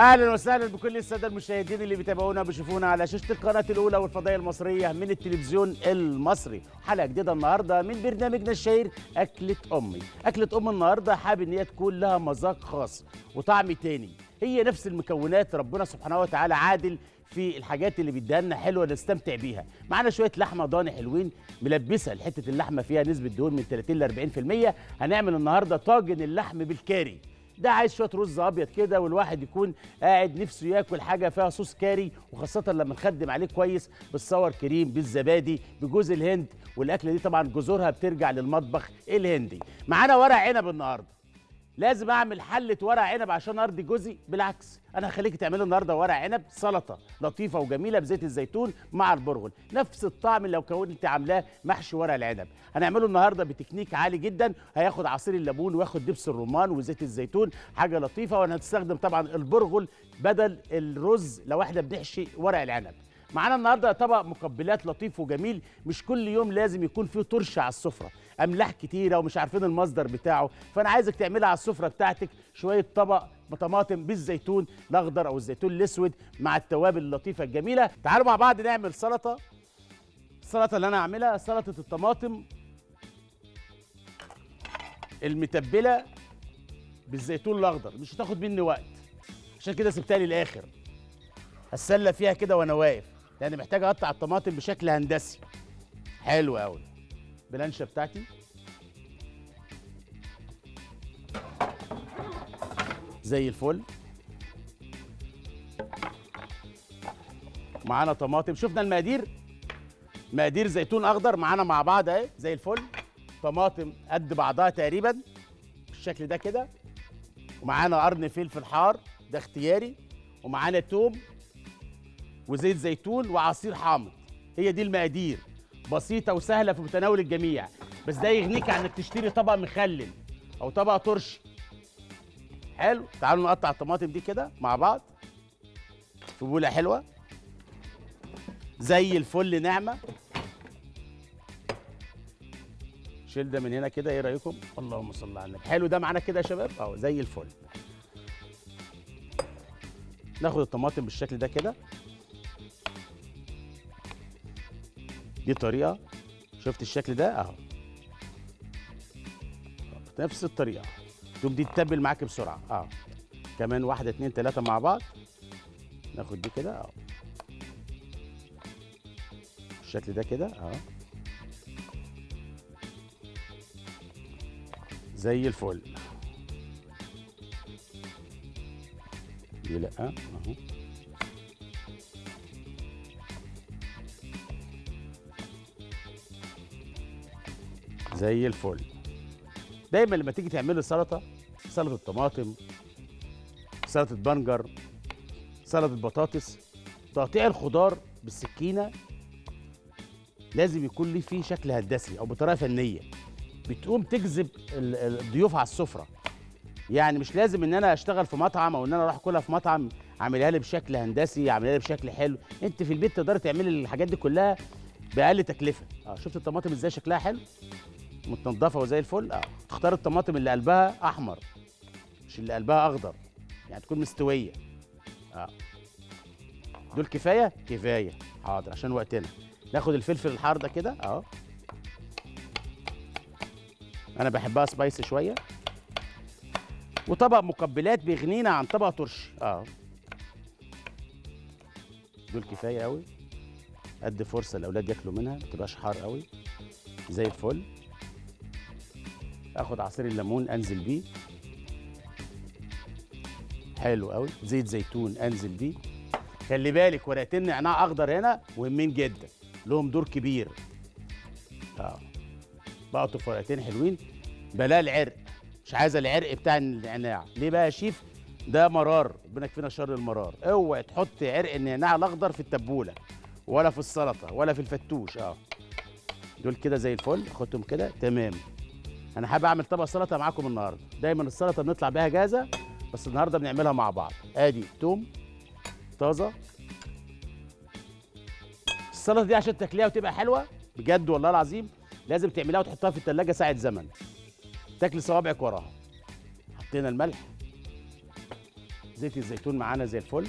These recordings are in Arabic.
اهلا وسهلا بكل الساده المشاهدين اللي بيتابعونا وبيشوفونا على شاشه القناه الاولى والفضائيه المصريه من التلفزيون المصري. حلقه جديده النهارده من برنامجنا الشهير اكله امي. اكله ام النهارده حابب ان هي تكون لها مذاق خاص وطعم تاني. هي نفس المكونات، ربنا سبحانه وتعالى عادل في الحاجات اللي بيديها لنا حلوه نستمتع بيها. معانا شويه لحمه ضاني حلوين ملبسه، حته اللحمه فيها نسبه دهون من 30 ل 40%. هنعمل النهارده طاجن اللحم بالكاري. ده عايز شويه رز ابيض كده، والواحد يكون قاعد نفسه ياكل حاجه فيها صوص كاري، وخاصه لما نخدم عليه كويس بالصور كريم بالزبادي بجوز الهند. والاكله دي طبعا جذورها بترجع للمطبخ الهندي. معانا ورق عنب النهارده. لازم اعمل حله ورق عنب عشان ارضي جوزي؟ بالعكس، انا هخليك تعملي النهارده ورق عنب سلطه لطيفه وجميله بزيت الزيتون مع البرغل، نفس الطعم اللي لو كنت عاملاه محشي ورق العنب. هنعمله النهارده بتكنيك عالي جدا، هياخد عصير الليمون وياخد دبس الرمان وزيت الزيتون، حاجه لطيفه. وهنستخدم طبعا البرغل بدل الرز لو احنا بنحشي ورق العنب. معانا النهارده طبق مقبلات لطيف وجميل. مش كل يوم لازم يكون فيه طرش على السفره، املاح كتيره ومش عارفين المصدر بتاعه، فانا عايزك تعملها على السفره بتاعتك شويه طبق طماطم بالزيتون الاخضر او الزيتون الاسود مع التوابل اللطيفه الجميله. تعالوا مع بعض نعمل سلطه. السلطه اللي انا هعملها سلطه الطماطم المتبله بالزيتون الاخضر، مش هتاخد مني وقت، عشان كده سبتها للاخر اتسلى فيها كده وانا واقف، لان محتاج اقطع الطماطم بشكل هندسي حلو قوي. بلانشه بتاعتي زي الفل. معانا طماطم، شفنا المقادير، مقادير زيتون اخضر معانا مع بعض اهي زي الفل. طماطم قد بعضها تقريبا بالشكل ده كده، ومعانا قرن فلفل حار ده اختياري، ومعانا توم وزيت زيتون وعصير حامض. هي دي المقادير، بسيطة وسهلة في متناول الجميع، بس ده يغنيك عن انك تشتري طبق مخلل او طبق ترشي. حلو، تعالوا نقطع الطماطم دي كده مع بعض في بولة حلوة زي الفل ناعمة. شيل ده من هنا كده، ايه رأيكم؟ اللهم صل على النبي. حلو ده معانا كده يا شباب اهو زي الفل. ناخد الطماطم بالشكل ده كده، دي طريقة. شفت الشكل ده اهو، نفس الطريقة تقوم دي تتبل معاك بسرعة اهو. كمان واحدة اتنين تلاتة مع بعض. ناخد دي كده اهو بالشكل ده كده اهو زي الفل. دي لا اهو زي الفل. دايما لما تيجي تعملي سلطه، سلطه طماطم، سلطه بنجر، سلطه بطاطس، تقطيع الخضار بالسكينه لازم يكون ليه فيه شكل هندسي او بطريقه فنيه بتقوم تجذب الضيوف على السفره. يعني مش لازم ان انا اشتغل في مطعم او ان انا اروح اكلها في مطعم اعملها لي بشكل هندسي، اعملها لي بشكل حلو. انت في البيت تقدري تعملي الحاجات دي كلها باقل تكلفه. شفت الطماطم ازاي شكلها حلو متنضفه وزي الفل. تختار الطماطم اللي قلبها احمر مش اللي قلبها اخضر، يعني تكون مستويه. دول كفايه كفايه. حاضر عشان وقتنا. ناخد الفلفل الحار ده كده اهو، انا بحبها سبايسي شويه. وطبق مقبلات بيغنينا عن طبق ترش دول كفايه قوي، قد فرصه الاولاد ياكلوا منها، ما تبقاش حار قوي زي الفل. اخد عصير الليمون انزل بيه حلو قوي، زيت زيتون انزل بيه. خلي بالك ورقتين نعناع اخضر هنا مهمين جدا، لهم دور كبير. بقطف ورقتين حلوين، بلا العرق، مش عايزه العرق بتاع النعناع. ليه بقى يا شيف؟ ده مرار، ربنا يكفينا شر المرار. اوعي تحط عرق النعناع الاخضر في التبوله ولا في السلطه ولا في الفتوش. دول كده زي الفل، خدتهم كده تمام. انا حابب اعمل طبق سلطه معاكم النهارده. دايما السلطه بنطلع بيها جاهزه، بس النهارده بنعملها مع بعض. ادي توم طازه. السلطه دي عشان تاكليها وتبقى حلوه بجد والله العظيم لازم تعمليها وتحطها في التلاجة ساعه زمن، تاكلي صوابعك وراها. حطينا الملح زيت الزيتون معانا زي الفل.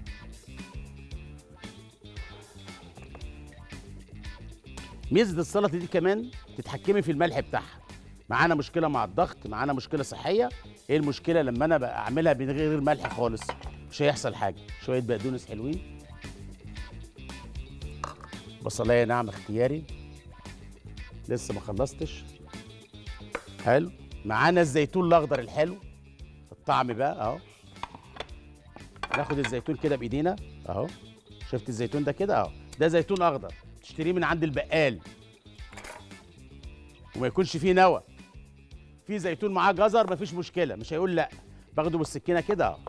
ميزه السلطه دي كمان تتحكمي في الملح بتاعها. معانا مشكله مع الضغط، معانا مشكله صحيه. ايه المشكله؟ لما انا بقى اعملها من غير ملح خالص مش هيحصل حاجه. شويه بقدونس حلوين، بصلايه ناعمه اختياري، لسه ما خلصتش. حلو. معانا الزيتون الاخضر الحلو، الطعم بقى اهو. ناخد الزيتون كده بايدينا اهو. شفت الزيتون ده كده اهو، ده زيتون اخضر تشتريه من عند البقال، وما يكونش فيه نوى. في زيتون معاه جزر مفيش مشكله، مش هيقول لا. باخده بالسكينه كده اهو.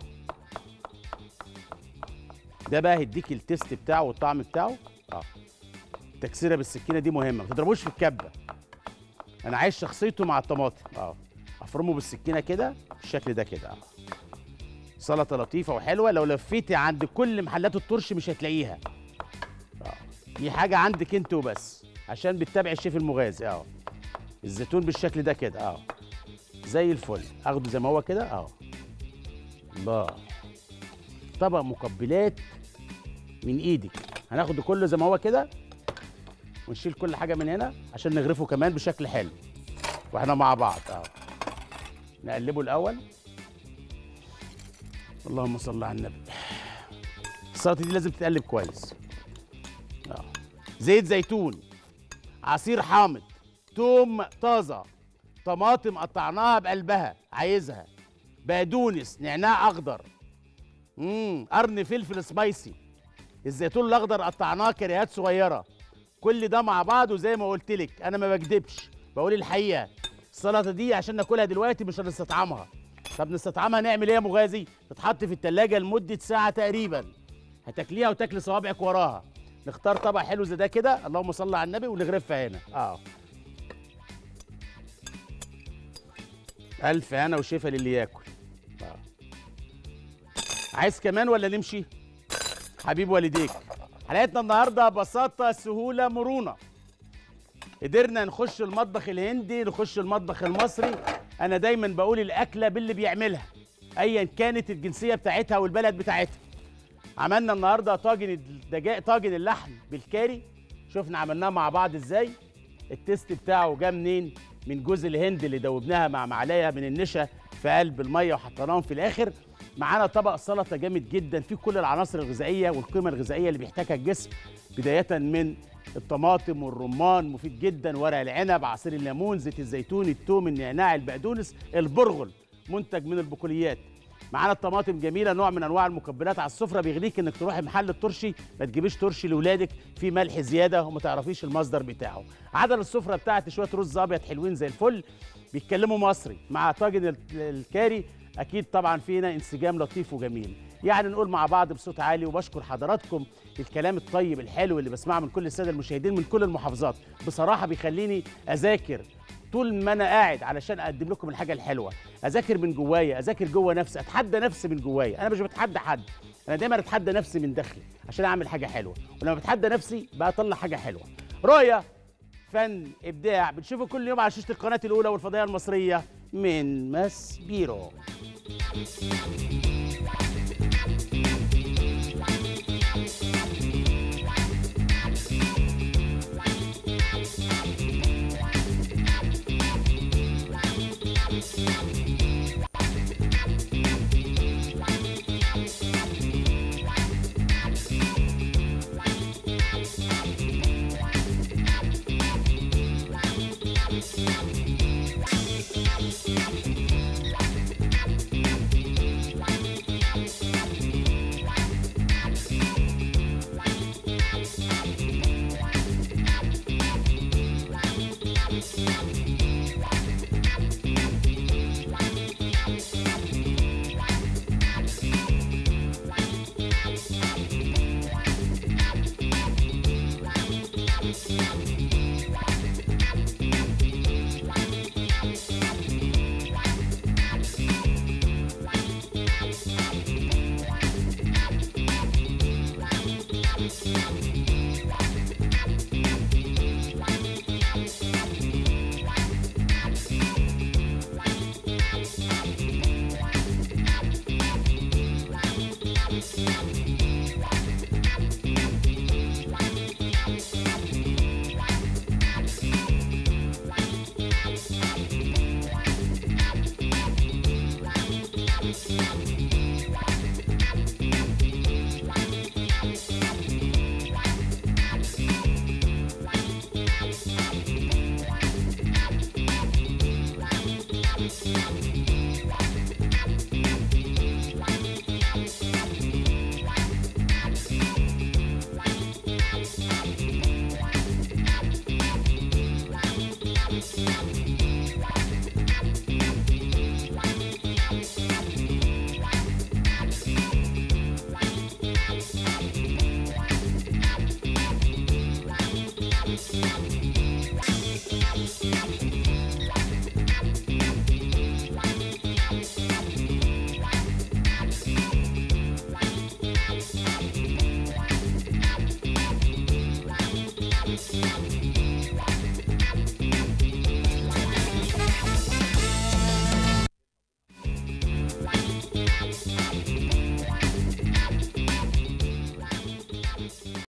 ده بقى هيديك التيست بتاعه والطعم بتاعه اه. التكسيره بالسكينه دي مهمه، ما تضربوش في الكبه. انا عايز شخصيته مع الطماطم اه. افرمه بالسكينه كده بالشكل ده كده اه. سلطه لطيفه وحلوه. لو لفيتي عند كل محلات الطرش مش هتلاقيها اه. دي حاجه عندك انت وبس، عشان بتتابع الشيف المغازي اه. الزيتون بالشكل ده كده اه، زي الفل. اخده زي ما هو كده اه. الله، طبق مقبلات من ايدك. هناخده كله زي ما هو كده، ونشيل كل حاجه من هنا عشان نغرفه كمان بشكل حلو واحنا مع بعض اه. نقلبه الاول. اللهم صل على النبي. السلطه دي لازم تتقلب كويس اه. زيت زيتون، عصير حامض، توم طازه، طماطم قطعناها بقلبها عايزها، بقدونس، نعناع اخضر، قرن فلفل سبايسي، الزيتون الاخضر قطعناه كريهات صغيره. كل ده مع بعض، وزي ما قلت لك انا ما بكدبش، بقول الحقيقه. السلطه دي عشان ناكلها دلوقتي مش هنستطعمها. طب نستطعمها نعمل ايه يا مغازي؟ تتحط في التلاجة لمده ساعه تقريبا، هتاكليها وتاكلي صوابعك وراها. نختار طبق حلو زي ده كده، اللهم صل على النبي، ونغرفها هنا اه. الف هنا وشفا للي ياكل اه. عايز كمان ولا نمشي؟ حبيب والديك. حلقتنا النهارده بساطه سهوله مرونه. قدرنا نخش المطبخ الهندي، نخش المطبخ المصري. انا دايما بقول الاكله باللي بيعملها ايا كانت الجنسيه بتاعتها والبلد بتاعتها. عملنا النهارده طاجن اللحم بالكاري. شفنا عملناه مع بعض ازاي. التيست بتاعه جه منين؟ من جوز الهند اللي دوبناها مع معلقه من النشا في قلب الميه وحطيناهم في الاخر. معانا طبق سلطه جامد جدا فيه كل العناصر الغذائيه والقيمه الغذائيه اللي بيحتاجها الجسم، بدايه من الطماطم والرمان مفيد جدا، ورق العنب، عصير الليمون، زيت الزيتون، الثوم، النعناع، البقدونس، البرغل منتج من البقوليات. معانا الطماطم جميله، نوع من انواع المقبلات على السفره. بيغنيك انك تروحي محل الترشي ما تجيبيش ترشي لاولادك فيه ملح زياده وما تعرفيش المصدر بتاعه. عدل السفره بتاعتي شويه رز ابيض حلوين زي الفل، بيتكلموا مصري مع طاجن الكاري. اكيد طبعا فينا انسجام لطيف وجميل. يعني نقول مع بعض بصوت عالي. وبشكر حضراتكم الكلام الطيب الحلو اللي بسمعه من كل الساده المشاهدين من كل المحافظات. بصراحه بيخليني اذاكر طول ما انا قاعد علشان اقدم لكم الحاجه الحلوه. اذاكر من جوايا، اذاكر جوه نفسي، اتحدى نفسي من جوايا. انا مش بتحدى حد، انا دايما اتحدى نفسي من داخلي عشان اعمل حاجه حلوه. ولما بتحدى نفسي بقى اطلع حاجه حلوه. رؤيه، فن، ابداع، بتشوفوا كل يوم على شاشه القناه الاولى والفضائيه المصريه من ماسبيرو.